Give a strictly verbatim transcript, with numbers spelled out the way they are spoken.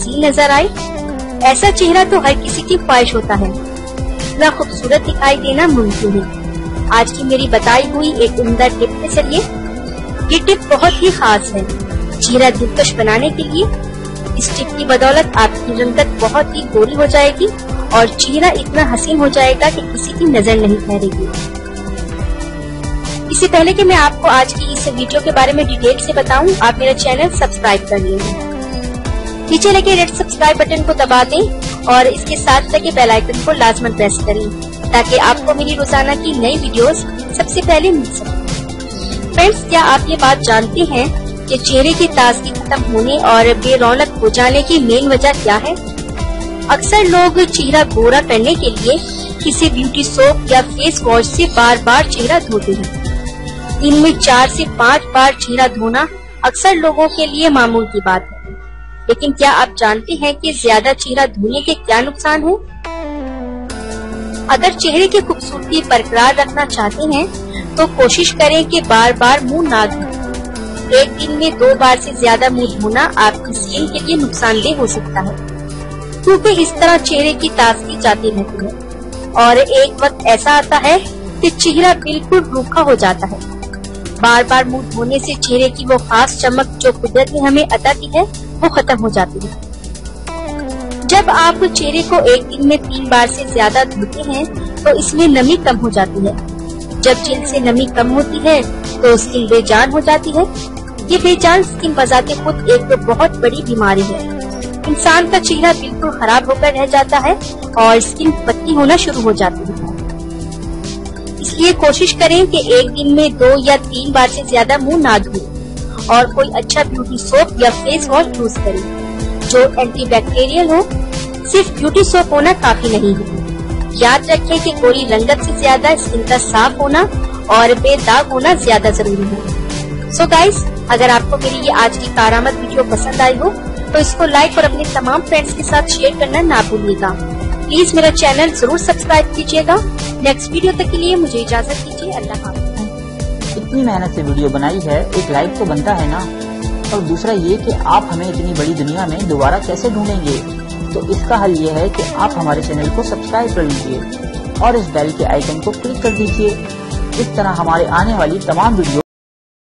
हसीन नजर आए। ऐसा चेहरा तो हर किसी की ख्वाहिश होता है, इतना खूबसूरत दिखाई देना मुमकिन है। आज की मेरी बताई हुई एक उम्दा टिप पे चलिए। ये टिप बहुत ही खास है चेहरा दिलकश बनाने के लिए। इस टिप की बदौलत आपकी रंगत बहुत ही गोरी हो जाएगी और चेहरा इतना हसीन हो जाएगा कि किसी की नजर नहीं ठहरेगी। इससे पहले कि मैं आपको आज की इस वीडियो के बारे में डिटेल से बताऊं, आप मेरा चैनल सब्सक्राइब कर लीजिए। नीचे लगे रेड सब्सक्राइब बटन को दबा दें और इसके साथ लगे बेल आइकन को लाजमन प्रेस करें ताकि आपको मेरी रोजाना की नई वीडियोस सबसे पहले मिल सके। फ्रेंड्स, क्या आप ये बात जानते हैं कि चेहरे की ताजगी खत्म होने और बेरौनक हो जाने की मेन वजह क्या है? अक्सर लोग चेहरा गोरा करने के लिए किसी ब्यूटी सोप या फेस वॉश से बार बार चेहरा धोते हैं। दिन में चार से पाँच बार चेहरा धोना अक्सर लोगों के लिए मामूल की बात है, लेकिन क्या आप जानते हैं कि ज्यादा चेहरा धोने के क्या नुकसान हैं? अगर चेहरे की खूबसूरती बरकरार रखना चाहते हैं तो कोशिश करें कि बार बार मुंह ना धोएं। एक दिन में दो बार से ज्यादा मुंह धोना आपकी स्किन के लिए नुकसानदेह हो सकता है, क्योंकि इस तरह चेहरे की ताजगी जाती रहती है और एक वक्त ऐसा आता है कि चेहरा बिल्कुल रूखा हो जाता है। बार बार मुंह धोने से चेहरे की वो खास चमक जो कुदरत ने हमें अता की है वो खत्म हो जाती है। जब आप चेहरे को एक दिन में तीन बार से ज्यादा धोते हैं तो इसमें नमी कम हो जाती है। जब जिल्द से नमी कम होती है तो स्किन बेजान हो जाती है। ये बेजान स्किन बजाते खुद एक तो बहुत बड़ी बीमारी है। इंसान का चेहरा बिल्कुल खराब होकर रह जाता है और स्किन पतली होना शुरू हो जाती है। इसलिए कोशिश करें कि एक दिन में दो या तीन बार से ज्यादा मुंह ना धोएं और कोई अच्छा ब्यूटी सोप या फेस वॉश यूज करें जो एंटी बैक्टीरियल हो। सिर्फ ब्यूटी सोप होना काफी नहीं है। याद रखें कि गोरी रंगत से ज्यादा स्किन का साफ होना और बेदाग होना ज्यादा जरूरी है। सो गाइस, अगर आपको मेरी ये आज की कारआमद वीडियो पसंद आई हो तो इसको लाइक और अपने तमाम फ्रेंड्स के साथ शेयर करना ना भूलिएगा। प्लीज मेरा चैनल जरूर सब्सक्राइब कीजिएगा। नेक्स्ट वीडियो तक के लिए मुझे इजाजत दीजिए। अल्लाह हाफ़िज़। इतनी मेहनत से वीडियो बनाई है, एक लाइक तो बनता है ना। और दूसरा ये कि आप हमें इतनी बड़ी दुनिया में दोबारा कैसे ढूंढेंगे, तो इसका हल ये है कि आप हमारे चैनल को सब्सक्राइब कर लीजिए और इस बेल के आइकन को क्लिक कर दीजिए। इस तरह हमारे आने वाली तमाम वीडियो